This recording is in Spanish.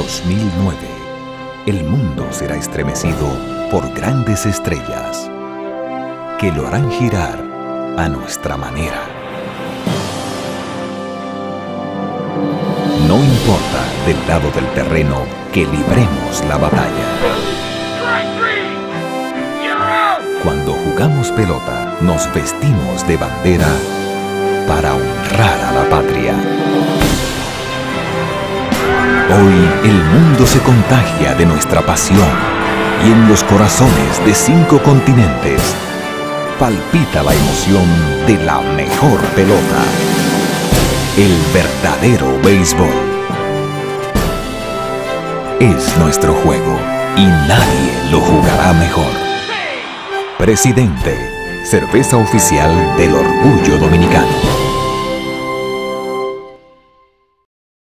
2009. El mundo será estremecido por grandes estrellas que lo harán girar a nuestra manera. No importa del lado del terreno que libremos la batalla. Cuando jugamos pelota, nos vestimos de bandera para honrar a la patria. Hoy el mundo se contagia de nuestra pasión y en los corazones de 5 continentes palpita la emoción de la mejor pelota. El verdadero béisbol es nuestro juego y nadie lo jugará mejor. Presidente, cerveza oficial del orgullo dominicano.